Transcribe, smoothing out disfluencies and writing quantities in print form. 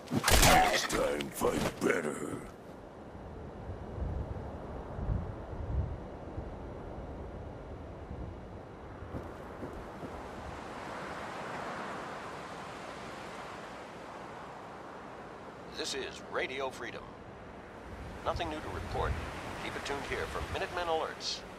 Next time, fight better. This is Radio Freedom. Nothing new to report. Keep it tuned here for Minutemen Alerts.